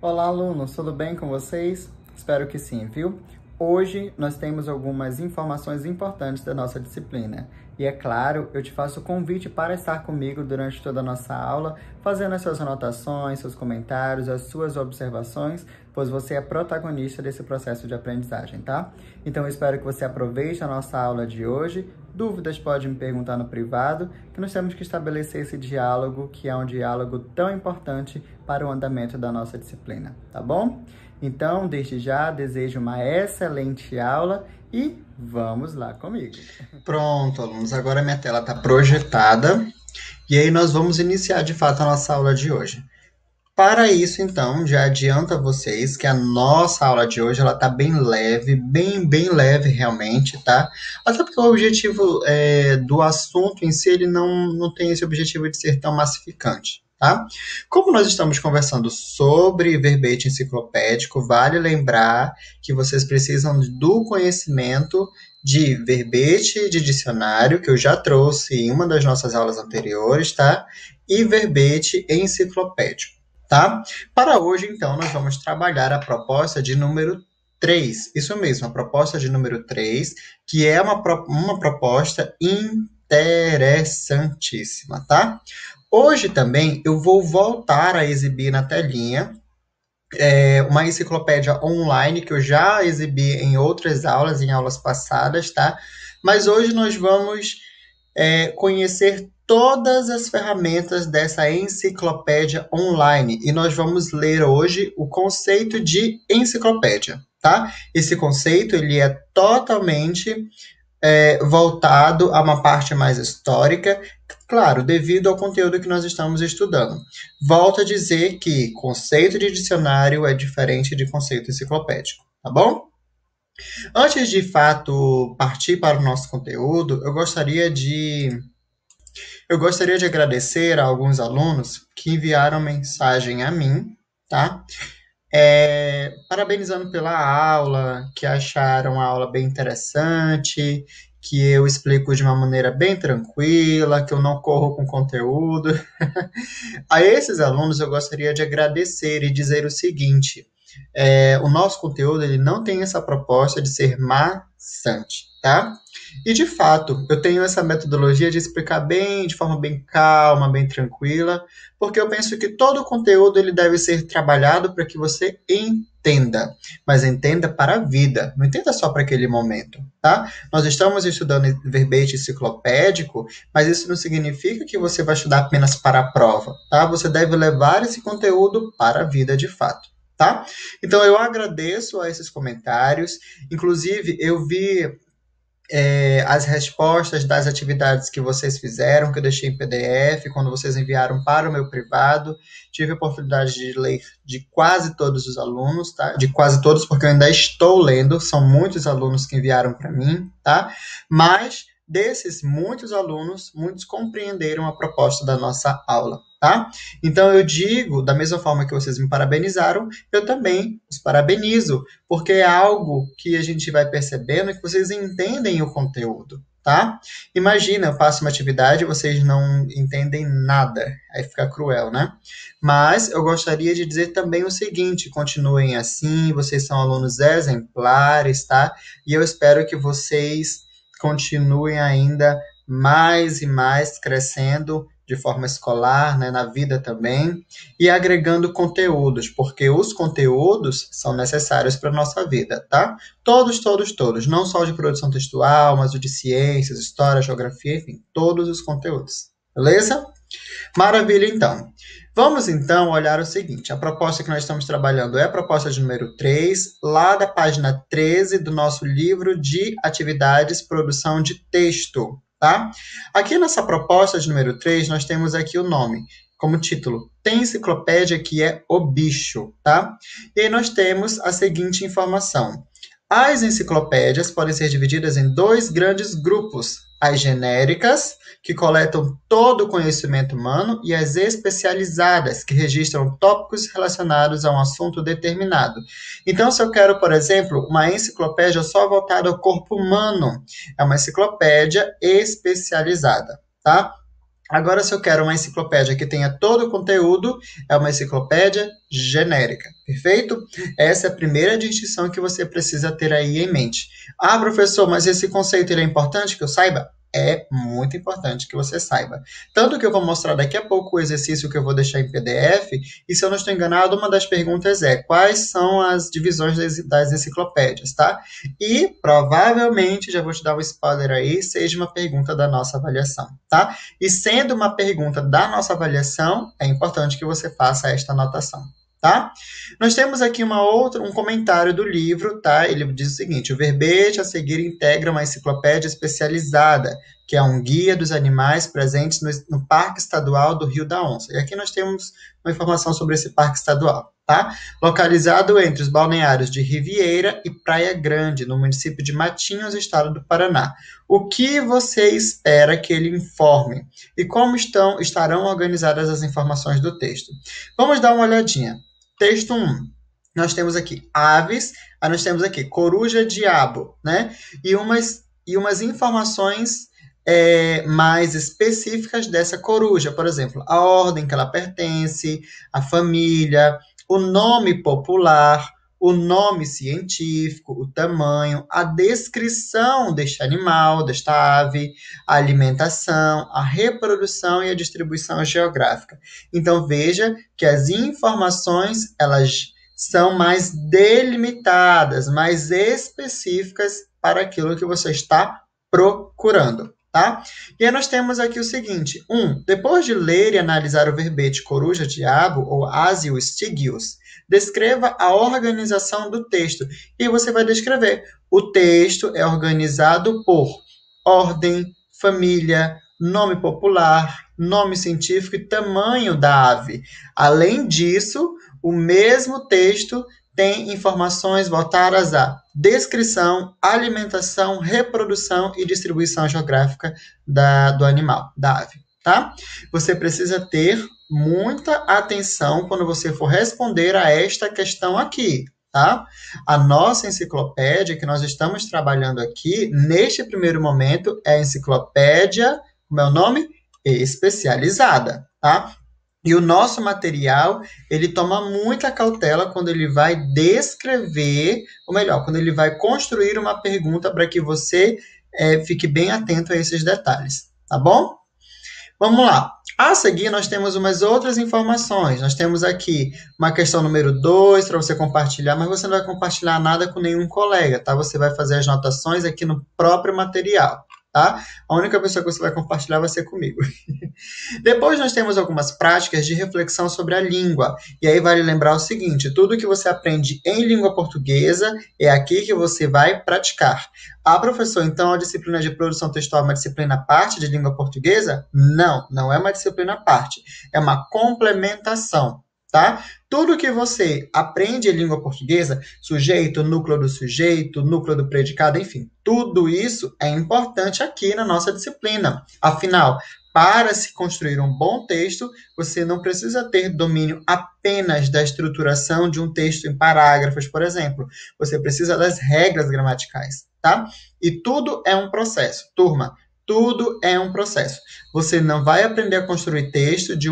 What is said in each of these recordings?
Olá, alunos, tudo bem com vocês? Espero que sim, viu? Hoje nós temos algumas informações importantes da nossa disciplina. E é claro, eu te faço o convite para estar comigo durante toda a nossa aula, fazendo as suas anotações, seus comentários, as suas observações, pois você é protagonista desse processo de aprendizagem, tá? Então eu espero que você aproveite a nossa aula de hoje. Dúvidas pode me perguntar no privado, que nós temos que estabelecer esse diálogo, que é um diálogo tão importante para o andamento da nossa disciplina, tá bom? Então, desde já, desejo uma excelente aula e vamos lá comigo. Pronto, alunos, agora minha tela está projetada e aí nós vamos iniciar de fato a nossa aula de hoje. Para isso, então, já adianto a vocês que a nossa aula de hoje ela tá bem leve, bem leve realmente, tá? Até porque o objetivo do assunto em si, ele não tem esse objetivo de ser tão massificante, tá? Como nós estamos conversando sobre verbete enciclopédico, vale lembrar que vocês precisam do conhecimento de verbete de dicionário, que eu já trouxe em uma das nossas aulas anteriores, tá? E verbete enciclopédico. Tá? Para hoje, então, nós vamos trabalhar a proposta de número 3. Isso mesmo, a proposta de número 3, que é uma proposta interessantíssima, tá? Hoje também eu vou voltar a exibir na telinha uma enciclopédia online que eu já exibi em outras aulas, em aulas passadas, tá? Mas hoje nós vamos conhecer todas as ferramentas dessa enciclopédia online e nós vamos ler hoje o conceito de enciclopédia, tá? Esse conceito ele é totalmente voltado a uma parte mais histórica, claro, devido ao conteúdo que nós estamos estudando. Volto a dizer que conceito de dicionário é diferente de conceito enciclopédico, tá bom? Antes de fato partir para o nosso conteúdo, eu gostaria de agradecer a alguns alunos que enviaram mensagem a mim, tá? Parabenizando pela aula, que acharam a aula bem interessante, que eu explico de uma maneira bem tranquila, que eu não corro com conteúdo. A esses alunos eu gostaria de agradecer e dizer o seguinte: o nosso conteúdo ele não tem essa proposta de ser maçante, tá? E, de fato, eu tenho essa metodologia de explicar de forma bem calma, bem tranquila, porque eu penso que todo o conteúdo ele deve ser trabalhado para que você entenda, mas entenda para a vida, não entenda só para aquele momento, tá? Nós estamos estudando verbete enciclopédico, mas isso não significa que você vai estudar apenas para a prova, tá? Você deve levar esse conteúdo para a vida de fato. Tá? Então, eu agradeço a esses comentários. Inclusive, eu vi as respostas das atividades que vocês fizeram, que eu deixei em PDF, quando vocês enviaram para o meu privado. Tive a oportunidade de ler de quase todos os alunos, tá? De quase todos, porque eu ainda estou lendo. São muitos alunos que enviaram para mim, tá? Mas desses muitos alunos, muitos compreenderam a proposta da nossa aula, tá? Então eu digo, da mesma forma que vocês me parabenizaram, eu também os parabenizo, porque é algo que a gente vai percebendo que vocês entendem o conteúdo, tá? Imagina, eu faço uma atividade e vocês não entendem nada, aí fica cruel, né? Mas eu gostaria de dizer também o seguinte: continuem assim, vocês são alunos exemplares, tá? E eu espero que vocês continuem ainda mais e mais crescendo de forma escolar, né, na vida também, e agregando conteúdos, porque os conteúdos são necessários para a nossa vida, tá? Todos, não só de produção textual, mas o de ciências, história, geografia, enfim, todos os conteúdos, beleza? Maravilha, então. Vamos, então, olhar o seguinte. A proposta que nós estamos trabalhando é a proposta de número 3, lá da página 13 do nosso livro de atividades produção de texto, tá? Aqui nessa proposta de número 3, nós temos aqui o nome, como título, Tem enciclopédia que é o bicho, tá? E aí nós temos a seguinte informação. As enciclopédias podem ser divididas em dois grandes grupos, as genéricas, que coletam todo o conhecimento humano, e as especializadas, que registram tópicos relacionados a um assunto determinado. Então, se eu quero, por exemplo, uma enciclopédia só voltada ao corpo humano, é uma enciclopédia especializada, tá? Agora, se eu quero uma enciclopédia que tenha todo o conteúdo, é uma enciclopédia genérica, perfeito? Essa é a primeira distinção que você precisa ter aí em mente. Ah, professor, mas esse conceito ele é importante que eu saiba? É muito importante que você saiba. Tanto que eu vou mostrar daqui a pouco o exercício que eu vou deixar em PDF, e se eu não estou enganado, uma das perguntas é quais são as divisões das enciclopédias, tá? E provavelmente, já vou te dar um spoiler aí, seja uma pergunta da nossa avaliação, tá? E sendo uma pergunta da nossa avaliação, é importante que você faça esta anotação, tá? Nós temos aqui um comentário do livro, tá? Ele diz o seguinte: o verbete a seguir integra uma enciclopédia especializada, que é um guia dos animais presentes no Parque Estadual do Rio da Onça. E aqui nós temos uma informação sobre esse parque estadual, tá? Localizado entre os balneários de Riviera e Praia Grande, no município de Matinhos, estado do Paraná. O que você espera que ele informe? E como estarão organizadas as informações do texto? Vamos dar uma olhadinha. Texto 1. Nós temos aqui aves, aí nós temos aqui coruja-diabo, né? E umas informações mais específicas dessa coruja. Por exemplo, a ordem que ela pertence, a família, o nome popular, o nome científico, o tamanho, a descrição deste animal, desta ave, a alimentação, a reprodução e a distribuição geográfica. Então, veja que as informações, elas são mais delimitadas, mais específicas para aquilo que você está procurando. Tá? E aí nós temos aqui o seguinte: depois de ler e analisar o verbete coruja-diabo ou asio-stygius, descreva a organização do texto. E você vai descrever. O texto é organizado por ordem, família, nome popular, nome científico e tamanho da ave. Além disso, o mesmo texto tem informações voltadas à descrição, alimentação, reprodução e distribuição geográfica do animal, da ave, tá? Você precisa ter muita atenção quando você for responder a esta questão aqui, tá? A nossa enciclopédia que nós estamos trabalhando aqui, neste primeiro momento, é a enciclopédia, como é o nome? Especializada, tá? E o nosso material, ele toma muita cautela quando ele vai descrever, ou melhor, quando ele vai construir uma pergunta para que você fique bem atento a esses detalhes, tá bom? Vamos lá. A seguir, nós temos umas outras informações. Nós temos aqui uma questão número 2 para você compartilhar, mas você não vai compartilhar nada com nenhum colega, tá? Você vai fazer as anotações aqui no próprio material, tá? A única pessoa que você vai compartilhar vai ser comigo. Depois nós temos algumas práticas de reflexão sobre a língua. E aí vale lembrar o seguinte: tudo que você aprende em língua portuguesa é aqui que você vai praticar. Ah, professor, então a disciplina de produção textual é uma disciplina à parte de língua portuguesa? Não, não é uma disciplina à parte. É uma complementação, tá? Tudo que você aprende em língua portuguesa, sujeito, núcleo do predicado, enfim, tudo isso é importante aqui na nossa disciplina. Afinal, para se construir um bom texto, você não precisa ter domínio apenas da estruturação de um texto em parágrafos, por exemplo. Você precisa das regras gramaticais, tá? E tudo é um processo. Turma, tudo é um processo. Você não vai aprender a construir texto de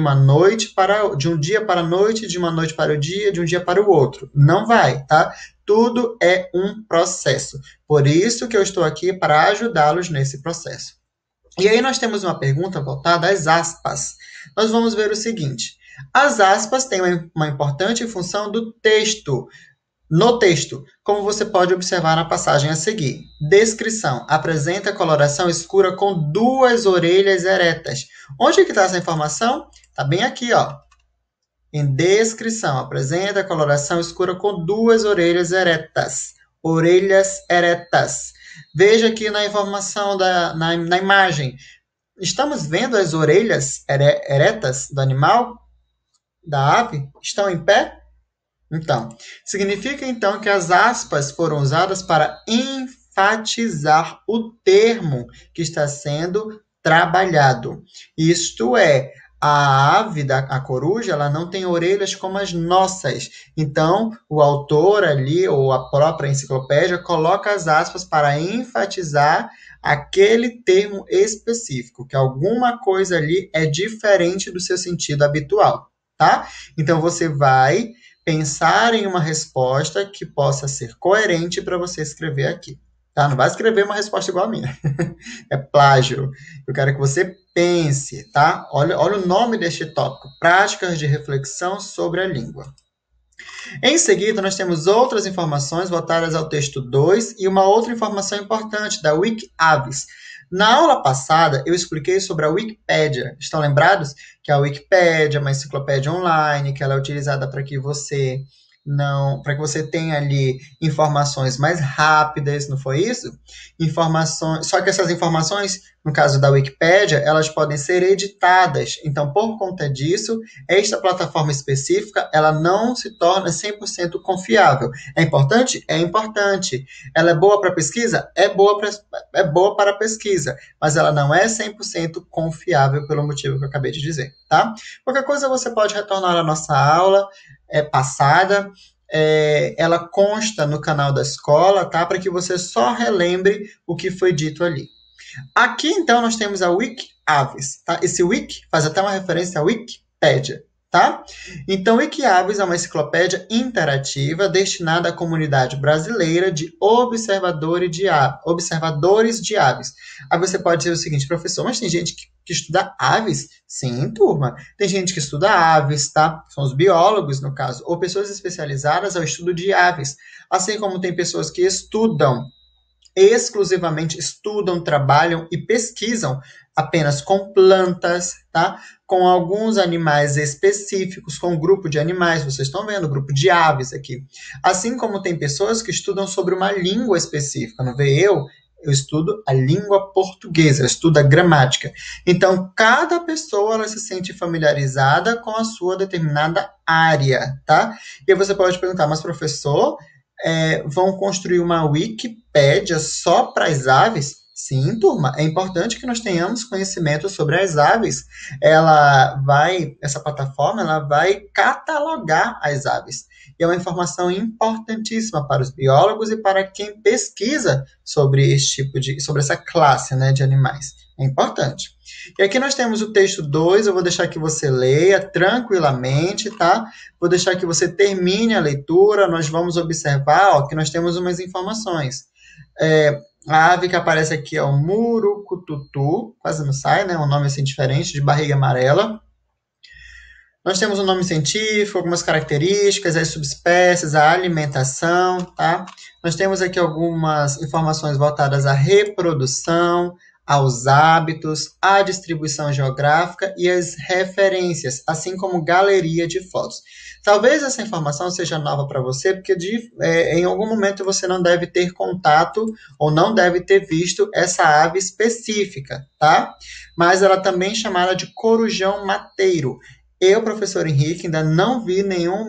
um dia para a noite, de uma noite para o dia, de um dia para o outro. Não vai, tá? Tudo é um processo. Por isso que eu estou aqui para ajudá-los nesse processo. E aí nós temos uma pergunta voltada às aspas. Nós vamos ver o seguinte: as aspas têm uma importante função do texto. No texto, como você pode observar na passagem a seguir. Descrição: apresenta coloração escura com 2 orelhas eretas. Onde que está essa informação? Está bem aqui, ó. Em descrição: apresenta coloração escura com 2 orelhas eretas. Orelhas eretas. Veja aqui na informação, na imagem. Estamos vendo as orelhas eretas do animal, da ave? Estão em pé? Então, significa então que as aspas foram usadas para enfatizar o termo que está sendo trabalhado. Isto é, A ave, a coruja, ela não tem orelhas como as nossas. Então, o autor ali, ou a própria enciclopédia, coloca as aspas para enfatizar aquele termo específico, que alguma coisa ali é diferente do seu sentido habitual, tá? Então, você vai pensar em uma resposta que possa ser coerente para você escrever aqui. Tá? Não vai escrever uma resposta igual a minha. É plágio. Eu quero que você pense, tá? Olha o nome deste tópico: práticas de reflexão sobre a língua. Em seguida, nós temos outras informações voltadas ao texto 2 e uma outra informação importante da WikiAves. Na aula passada, eu expliquei sobre a Wikipédia. Estão lembrados? Que a Wikipédia é uma enciclopédia online, que ela é utilizada para que você para que você tenha ali informações mais rápidas, não foi isso? Informações, só que essas informações, no caso da Wikipédia, elas podem ser editadas. Então, por conta disso, esta plataforma específica, ela não se torna 100% confiável. É importante? É importante. Ela é boa para pesquisa? É boa para pesquisa, mas ela não é 100% confiável pelo motivo que eu acabei de dizer, tá? Qualquer coisa você pode retornar à nossa aula passada. Ela consta no canal da escola, tá? Para que você só relembre o que foi dito ali. Aqui, então, nós temos a WikiAves, tá? Esse Wiki faz até uma referência à Wikipédia, tá? Então, WikiAves é uma enciclopédia interativa destinada à comunidade brasileira de observadores de aves. Aí você pode dizer o seguinte: professor, mas tem gente que estuda aves? Sim, turma. Tem gente que estuda aves, tá? São os biólogos, no caso, ou pessoas especializadas ao estudo de aves. Assim como tem pessoas que exclusivamente estudam, trabalham e pesquisam apenas com plantas, tá? Com alguns animais específicos, com um grupo de animais, vocês estão vendo o grupo de aves aqui. Assim como tem pessoas que estudam sobre uma língua específica, não vê eu estudo a língua portuguesa, eu estudo a gramática. Então, cada pessoa ela se sente familiarizada com a sua determinada área, tá? E aí você pode perguntar, mas professor, vão construir uma Wikipédia só para as aves? Sim, turma, é importante que nós tenhamos conhecimento sobre as aves. Essa plataforma, ela vai catalogar as aves. E é uma informação importantíssima para os biólogos e para quem pesquisa sobre sobre essa classe, né, de animais. É importante. E aqui nós temos o texto 2, eu vou deixar que você leia tranquilamente, tá? Vou deixar que você termine a leitura, nós vamos observar que nós temos umas informações. A ave que aparece aqui é o murucututu, quase não sai, né? Um nome assim diferente, de barriga amarela. Nós temos um nome científico, algumas características, as subespécies, a alimentação, tá? Nós temos aqui algumas informações voltadas à reprodução, aos hábitos, à distribuição geográfica e às referências, assim como galeria de fotos. Talvez essa informação seja nova para você, porque em algum momento você não deve ter contato ou não deve ter visto essa ave específica, tá? Mas ela também é chamada de corujão mateiro. Eu, professor Henrique, ainda não vi nenhum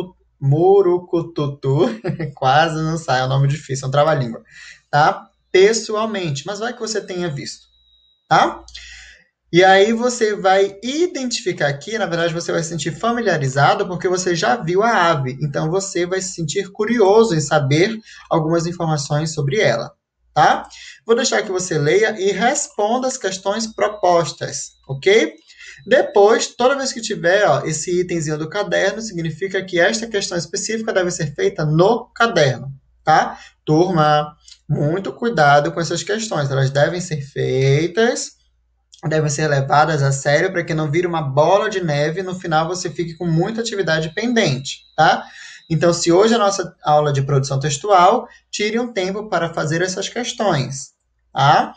murucututu, quase não sai, é um nome difícil, é um trava-língua, tá? Pessoalmente, mas vai que você tenha visto, tá? E aí você vai identificar aqui, na verdade você vai se sentir familiarizado porque você já viu a ave, então você vai se sentir curioso em saber algumas informações sobre ela, tá? Vou deixar que você leia e responda as questões propostas, ok? Depois, toda vez que tiver esse itemzinho do caderno, significa que esta questão específica deve ser feita no caderno, tá? Turma, muito cuidado com essas questões, elas devem ser feitas, devem ser levadas a sério para que não vire uma bola de neve e no final você fique com muita atividade pendente, tá? Então, se hoje é a nossa aula de produção textual, tire um tempo para fazer essas questões, tá?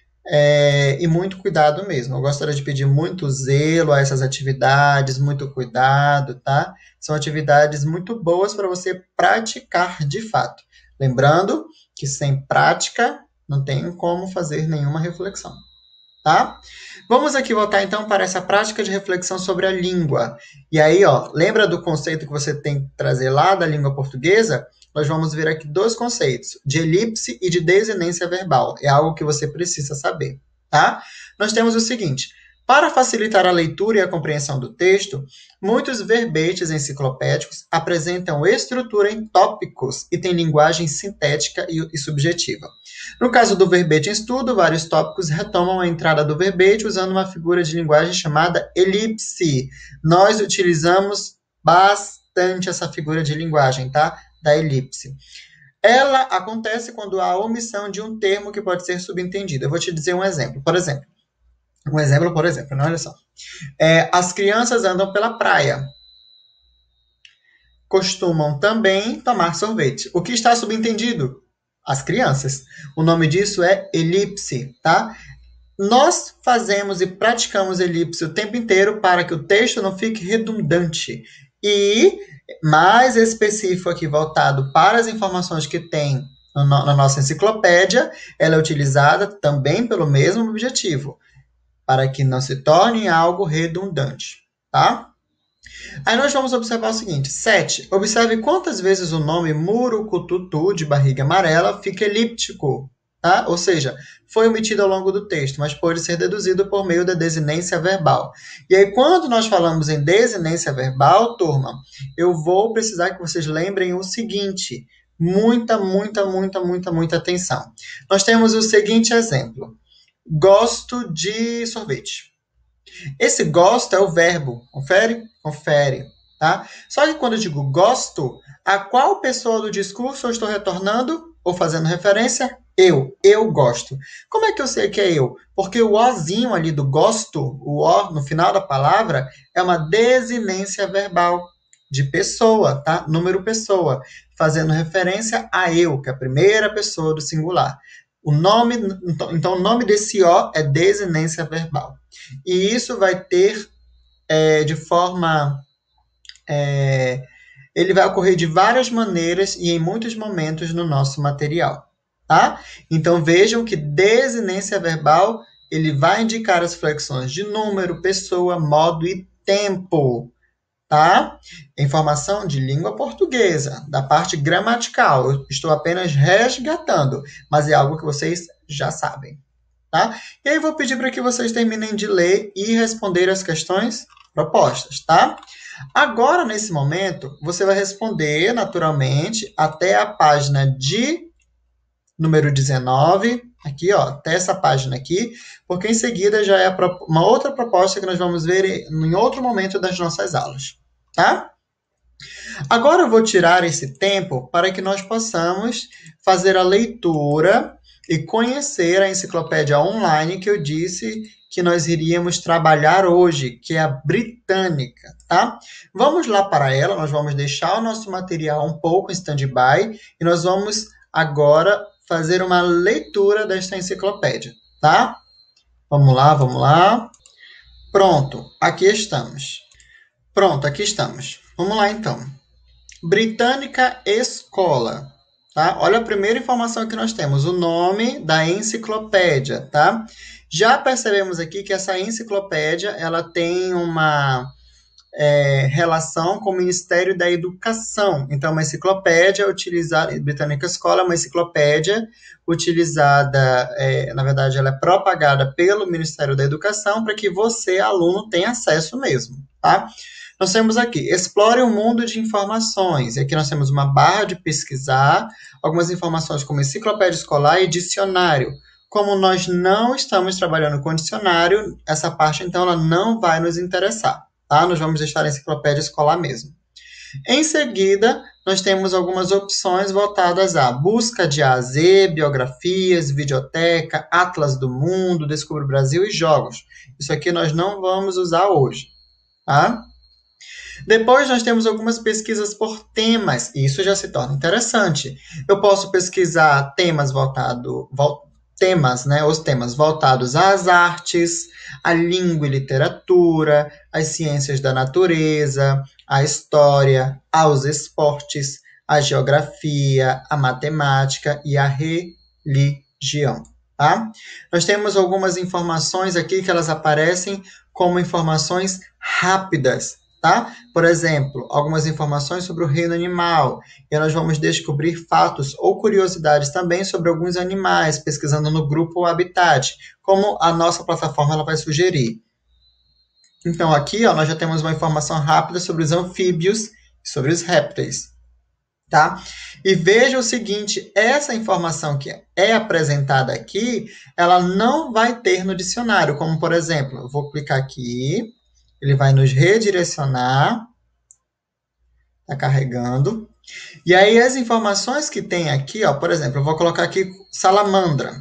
E muito cuidado mesmo. Eu gostaria de pedir muito zelo a essas atividades, muito cuidado, tá? São atividades muito boas para você praticar de fato. Lembrando que sem prática não tem como fazer nenhuma reflexão, tá? Vamos aqui voltar então para essa prática de reflexão sobre a língua. E aí, lembra do conceito que você tem que trazer lá da língua portuguesa? Nós vamos ver aqui dois conceitos, de elipse e de desinência verbal. É algo que você precisa saber, tá? Nós temos o seguinte: Para facilitar a leitura e a compreensão do texto, muitos verbetes enciclopédicos apresentam estrutura em tópicos e têm linguagem sintética e subjetiva. No caso do verbete em estudo, vários tópicos retomam a entrada do verbete usando uma figura de linguagem chamada elipse. Nós utilizamos bastante essa figura de linguagem, tá? Da elipse. Ela acontece quando há omissão de um termo que pode ser subentendido. Eu vou te dizer um exemplo. Por exemplo, não, olha só. As crianças andam pela praia. Costumam também tomar sorvete. O que está subentendido? As crianças. O nome disso é elipse, tá? Nós fazemos e praticamos elipse o tempo inteiro para que o texto não fique redundante. E, mais específico aqui, voltado para as informações que tem na nossa enciclopédia, ela é utilizada também pelo mesmo objetivo, para que não se torne algo redundante, tá? Aí nós vamos observar o seguinte, 7. Observe quantas vezes o nome Murucututu, de barriga amarela, fica elíptico, tá? Ou seja, foi omitido ao longo do texto, mas pode ser deduzido por meio da desinência verbal. E aí, quando nós falamos em desinência verbal, turma, eu vou precisar que vocês lembrem o seguinte, muita atenção. Nós temos o seguinte exemplo. Gosto de sorvete. Esse gosto é o verbo. Confere? Confere. Tá? Só que quando eu digo gosto, a qual pessoa do discurso eu estou retornando ou fazendo referência? Eu gosto. Como é que eu sei que é eu? Porque o ozinho ali do gosto, o o no final da palavra, é uma desinência verbal de pessoa, tá? Número pessoa, fazendo referência a eu, que é a primeira pessoa do singular. Então, o nome desse O é desinência verbal. E isso vai ter de forma... ele vai ocorrer de várias maneiras e em muitos momentos no nosso material. Tá? Então, vejam que desinência verbal ele vai indicar as flexões de número, pessoa, modo e tempo. Tá? Informação de língua portuguesa, da parte gramatical. Eu estou apenas resgatando, mas é algo que vocês já sabem. Tá? E aí eu vou pedir para que vocês terminem de ler e responder as questões propostas. Tá? Agora, nesse momento, você vai responder naturalmente até a página de número 19, aqui, ó, até essa página aqui, porque em seguida já é uma outra proposta que nós vamos ver em outro momento das nossas aulas. Tá? Agora eu vou tirar esse tempo para que nós possamos fazer a leitura e conhecer a enciclopédia online que eu disse que nós iríamos trabalhar hoje, que é a britânica, tá? Vamos lá para ela, nós vamos deixar o nosso material um pouco em stand-by e nós vamos agora fazer uma leitura desta enciclopédia, tá? Vamos lá. Pronto, aqui estamos. Vamos lá, então. Britânica Escola. Tá? Olha a primeira informação que nós temos, o nome da enciclopédia. Tá? Já percebemos aqui que essa enciclopédia ela tem uma relação com o Ministério da Educação. Então, uma enciclopédia utilizada, Britânica Escola é uma enciclopédia utilizada, na verdade, ela é propagada pelo Ministério da Educação para que você, aluno, tenha acesso mesmo. Tá? Nós temos aqui, explore o mundo de informações. E aqui nós temos uma barra de pesquisar, algumas informações como enciclopédia escolar e dicionário. Como nós não estamos trabalhando com dicionário, essa parte, então, ela não vai nos interessar. Tá? Nós vamos deixar a enciclopédia escolar mesmo. Em seguida, nós temos algumas opções voltadas a busca de A a Z, biografias, videoteca, atlas do mundo, Descubra o Brasil e jogos. Isso aqui nós não vamos usar hoje. Tá? Depois nós temos algumas pesquisas por temas, e isso já se torna interessante. Eu posso pesquisar temas os temas voltados às artes, à língua e literatura, às ciências da natureza, à história, aos esportes, à geografia, à matemática e à religião. Tá? Nós temos algumas informações aqui que elas aparecem como informações rápidas. Tá? Por exemplo, algumas informações sobre o reino animal. E nós vamos descobrir fatos ou curiosidades também sobre alguns animais, pesquisando no grupo Habitat, como a nossa plataforma ela vai sugerir. Então, aqui, ó, nós já temos uma informação rápida sobre os anfíbios e sobre os répteis, tá? E veja o seguinte, essa informação que é apresentada aqui, ela não vai ter no dicionário, como, por exemplo, eu vou clicar aqui, ele vai nos redirecionar, tá carregando. E aí, as informações que tem aqui, ó, por exemplo, eu vou colocar aqui salamandra.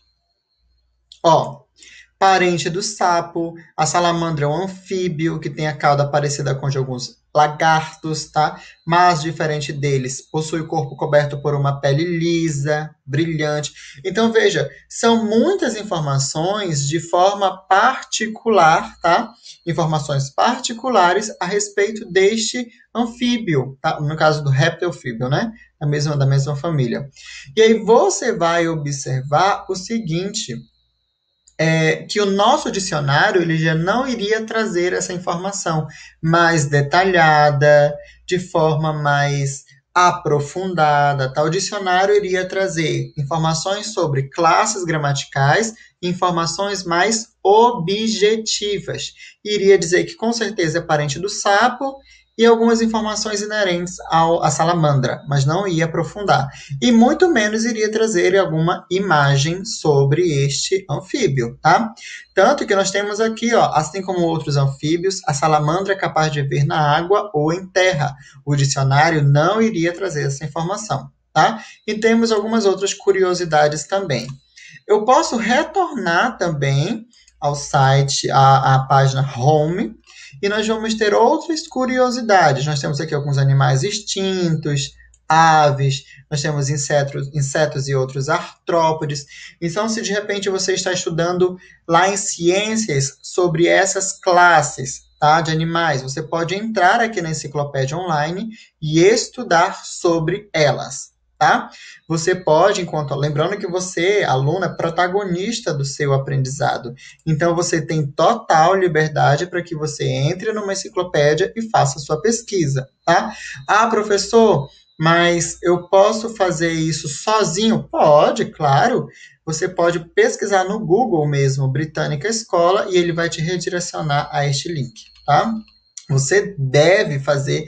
Ó, parente do sapo, a salamandra é um anfíbio que tem a cauda parecida com a de alguns lagartos, tá? Mas, diferente deles, possui o corpo coberto por uma pele lisa, brilhante. Então, veja, são muitas informações de forma particular, tá? Informações particulares a respeito deste anfíbio, tá? No caso do réptil-anfíbio, né? Da mesma família. E aí você vai observar o seguinte, que o nosso dicionário ele já não iria trazer essa informação mais detalhada, de forma mais aprofundada. Tá? O dicionário iria trazer informações sobre classes gramaticais, informações mais objetivas. Iria dizer que com certeza é parente do sapo e algumas informações inerentes à salamandra, mas não ia aprofundar. E muito menos iria trazer alguma imagem sobre este anfíbio, tá? Tanto que nós temos aqui, ó, assim como outros anfíbios, a salamandra é capaz de viver na água ou em terra. O dicionário não iria trazer essa informação, tá? E temos algumas outras curiosidades também. Eu posso retornar também ao site, à página Home, e nós vamos ter outras curiosidades. Nós temos aqui alguns animais extintos, aves, nós temos insetos e outros artrópodes. Então, se de repente você está estudando lá em ciências sobre essas classes, tá, de animais, você pode entrar aqui na enciclopédia online e estudar sobre elas. Tá? Você pode, lembrando que você, aluno, é protagonista do seu aprendizado. Então, você tem total liberdade para que você entre numa enciclopédia e faça sua pesquisa, tá? Ah, professor, mas eu posso fazer isso sozinho? Pode, claro. Você pode pesquisar no Google mesmo, Britânica Escola, e ele vai te redirecionar a este link, tá? Você deve fazer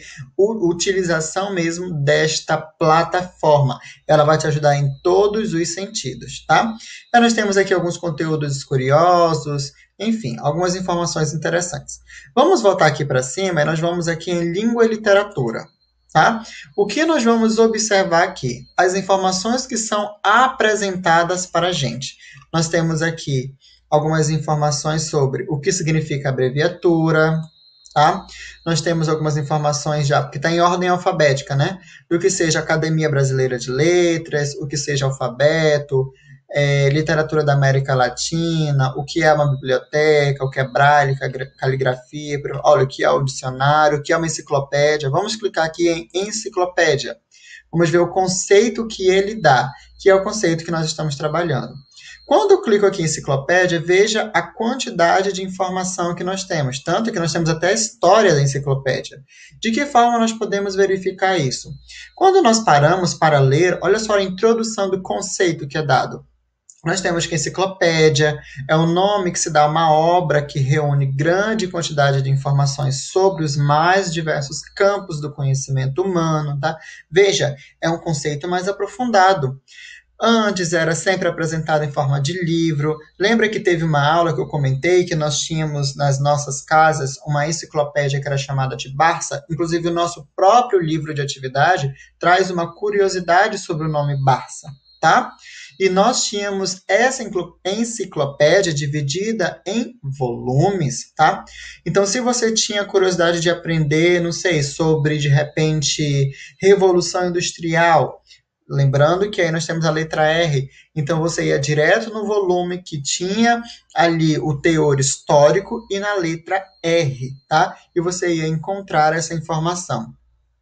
utilização mesmo desta plataforma. Ela vai te ajudar em todos os sentidos, tá? Então, nós temos aqui alguns conteúdos curiosos, enfim, algumas informações interessantes. Vamos voltar aqui para cima e nós vamos aqui em língua e literatura, tá? O que nós vamos observar aqui? As informações que são apresentadas para a gente. Nós temos aqui algumas informações sobre o que significa abreviatura, tá? Nós temos algumas informações já, porque está em ordem alfabética, né? Do que seja Academia Brasileira de Letras, o que seja alfabeto, literatura da América Latina, o que é uma biblioteca, o que é braille, caligrafia, olha, o que é o dicionário, o que é uma enciclopédia. Vamos clicar aqui em enciclopédia. Vamos ver o conceito que ele dá, que é o conceito que nós estamos trabalhando. Quando eu clico aqui em enciclopédia, veja a quantidade de informação que nós temos. Tanto que nós temos até a história da enciclopédia. De que forma nós podemos verificar isso? Quando nós paramos para ler, olha só a introdução do conceito que é dado. Nós temos que enciclopédia é o nome que se dá a uma obra que reúne grande quantidade de informações sobre os mais diversos campos do conhecimento humano, tá? Veja, é um conceito mais aprofundado. Antes era sempre apresentado em forma de livro. Lembra que teve uma aula que eu comentei que nós tínhamos nas nossas casas uma enciclopédia que era chamada de Barça? Inclusive o nosso próprio livro de atividade traz uma curiosidade sobre o nome Barça, tá? E nós tínhamos essa enciclopédia dividida em volumes, tá? Então, se você tinha curiosidade de aprender, não sei, sobre, de repente, Revolução Industrial, lembrando que aí nós temos a letra R, então você ia direto no volume que tinha ali o teor histórico e na letra R, tá? E você ia encontrar essa informação.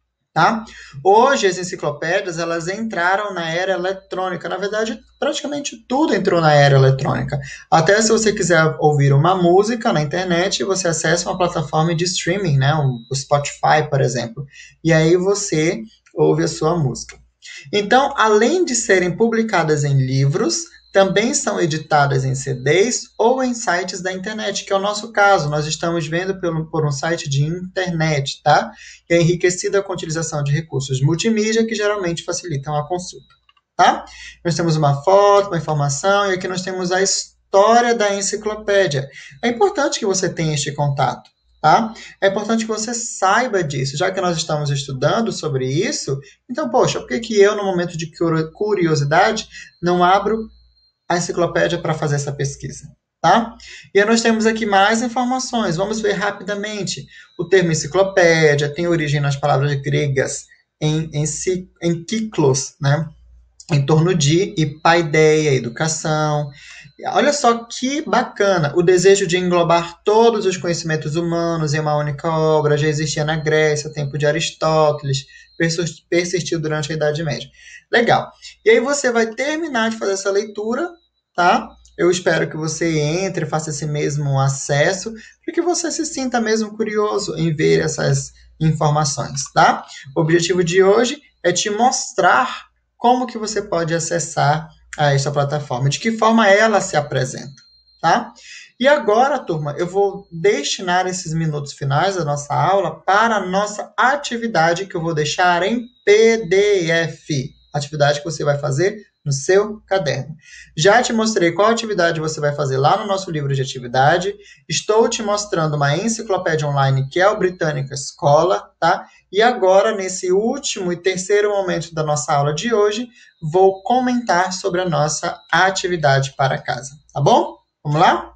Tá? Hoje as enciclopédias elas entraram na era eletrônica. Na verdade, praticamente tudo entrou na era eletrônica. Até se você quiser ouvir uma música na internet, você acessa uma plataforma de streaming, né? O Spotify, por exemplo. E aí você ouve a sua música. Então, além de serem publicadas em livros, também são editadas em CDs ou em sites da internet, que é o nosso caso. Nós estamos vendo por um site de internet, tá? Que é enriquecida com a utilização de recursos multimídia que geralmente facilitam a consulta, tá? Nós temos uma foto, uma informação, e aqui nós temos a história da enciclopédia. É importante que você tenha este contato, tá? É importante que você saiba disso, já que nós estamos estudando sobre isso. Então, poxa, por que eu, no momento de curiosidade, não abro a enciclopédia para fazer essa pesquisa, tá? E aí nós temos aqui mais informações. Vamos ver rapidamente. O termo enciclopédia tem origem nas palavras gregas enkyklos, né? Em torno de, e paideia, educação. Olha só que bacana, o desejo de englobar todos os conhecimentos humanos em uma única obra já existia na Grécia, tempo de Aristóteles, persistiu durante a Idade Média. Legal. E aí você vai terminar de fazer essa leitura, tá? Eu espero que você entre, faça esse mesmo acesso, para que você se sinta mesmo curioso em ver essas informações, tá? O objetivo de hoje é te mostrar como que você pode acessar a esta plataforma, de que forma ela se apresenta, tá? E agora, turma, eu vou destinar esses minutos finais da nossa aula para a nossa atividade que eu vou deixar em PDF, atividade que você vai fazer no seu caderno. Já te mostrei qual atividade você vai fazer lá no nosso livro de atividade, estou te mostrando uma enciclopédia online que é o Britânica Escola, tá? E agora, nesse último e terceiro momento da nossa aula de hoje, vou comentar sobre a nossa atividade para casa, tá bom? Vamos lá?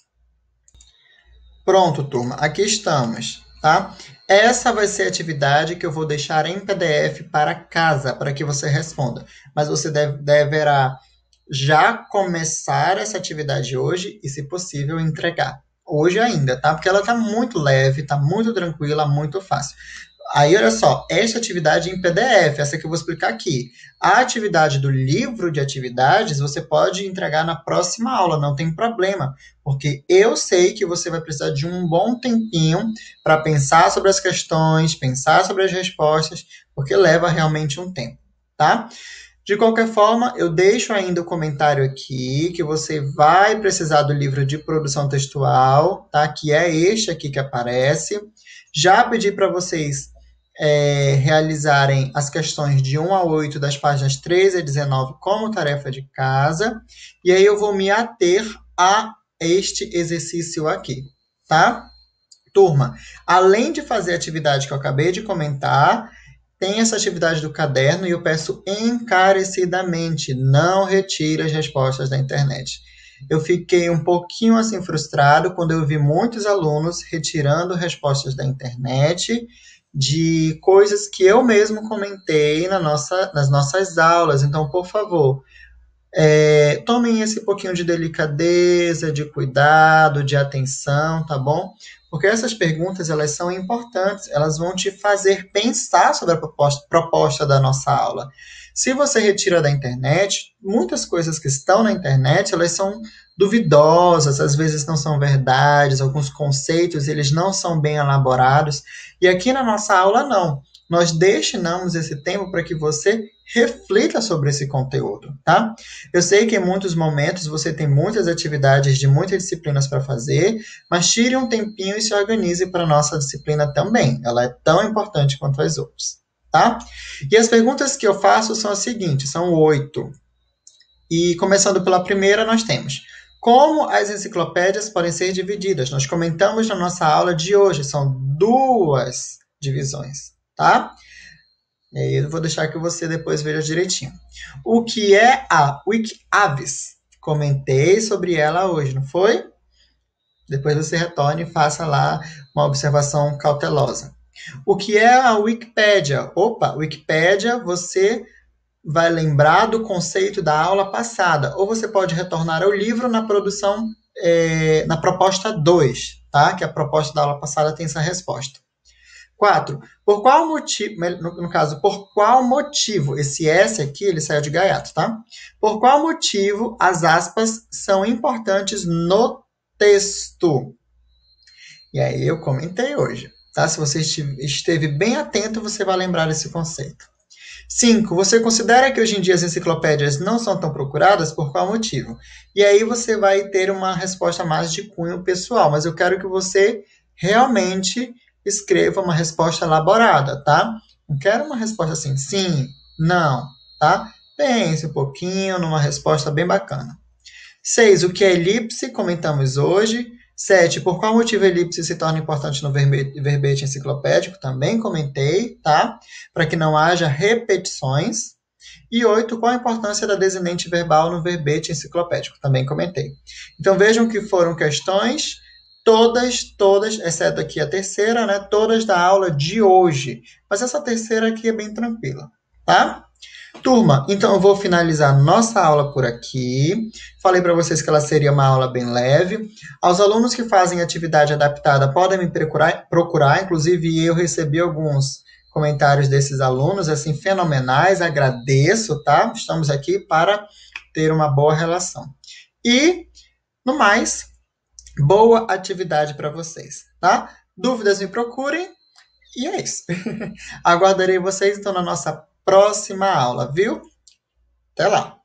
Pronto, turma, aqui estamos, tá? Essa vai ser a atividade que eu vou deixar em PDF para casa, para que você responda. Mas você deverá já começar essa atividade hoje e, se possível, entregar. Hoje ainda, tá? Porque ela tá muito leve, tá muito tranquila, muito fácil. Aí, olha só, esta atividade em PDF, essa que eu vou explicar aqui. A atividade do livro de atividades, você pode entregar na próxima aula, não tem problema, porque eu sei que você vai precisar de um bom tempinho para pensar sobre as questões, pensar sobre as respostas, porque leva realmente um tempo, tá? De qualquer forma, eu deixo ainda o comentário aqui, que você vai precisar do livro de produção textual, tá? Que é este aqui que aparece. Já pedi para vocês realizarem as questões de 1 a 8 das páginas 13 a 19 como tarefa de casa. E aí eu vou me ater a este exercício aqui, tá? Turma, além de fazer a atividade que eu acabei de comentar, tem essa atividade do caderno e eu peço encarecidamente, não retire as respostas da internet. Eu fiquei um pouquinho assim frustrado quando eu vi muitos alunos retirando respostas da internet de coisas que eu mesmo comentei nas nossas aulas. Então, por favor, tomem esse pouquinho de delicadeza, de cuidado, de atenção, tá bom? Porque essas perguntas, elas são importantes, elas vão te fazer pensar sobre a proposta da nossa aula. Se você retira da internet, muitas coisas que estão na internet, elas são duvidosas, às vezes não são verdades, alguns conceitos, eles não são bem elaborados. E aqui na nossa aula, não. Nós destinamos esse tempo para que você reflita sobre esse conteúdo, tá? Eu sei que em muitos momentos você tem muitas atividades de muitas disciplinas para fazer, mas tire um tempinho e se organize para a nossa disciplina também. Ela é tão importante quanto as outras, tá? E as perguntas que eu faço são as seguintes, são 8. E começando pela primeira, nós temos: como as enciclopédias podem ser divididas? Nós comentamos na nossa aula de hoje, são 2 divisões, tá? E aí eu vou deixar que você depois veja direitinho. O que é a WikAvis? Comentei sobre ela hoje, não foi? Depois você retorne e faça lá uma observação cautelosa. O que é a Wikipédia? Opa, Wikipédia, você vai lembrar do conceito da aula passada, ou você pode retornar ao livro na produção, na proposta 2, tá? Que a proposta da aula passada tem essa resposta. 4. Por qual motivo, no caso, por qual motivo, esse S aqui, ele saiu de gaiato, tá? Por qual motivo as aspas são importantes no texto? E aí eu comentei hoje, tá? Se você esteve bem atento, você vai lembrar desse conceito. 5. Você considera que hoje em dia as enciclopédias não são tão procuradas? Por qual motivo? E aí você vai ter uma resposta mais de cunho pessoal, mas eu quero que você realmente escreva uma resposta elaborada, tá? Não quero uma resposta assim, sim, não, tá? Pense um pouquinho numa resposta bem bacana. 6. O que é elipse? Comentamos hoje. 7. Por qual motivo a elipse se torna importante no verbete enciclopédico? Também comentei, tá? Para que não haja repetições. E 8. Qual a importância da desinente verbal no verbete enciclopédico? Também comentei. Então vejam que foram questões, todas, exceto aqui a terceira, né? Todas da aula de hoje. Mas essa terceira aqui é bem tranquila, tá? Turma, então eu vou finalizar nossa aula por aqui. Falei para vocês que ela seria uma aula bem leve. Aos alunos que fazem atividade adaptada podem me procurar, inclusive eu recebi alguns comentários desses alunos, assim, fenomenais, agradeço, tá? Estamos aqui para ter uma boa relação. E, no mais, boa atividade para vocês, tá? Dúvidas me procurem e é isso. Aguardarei vocês então na nossa próxima aula, viu? Até lá!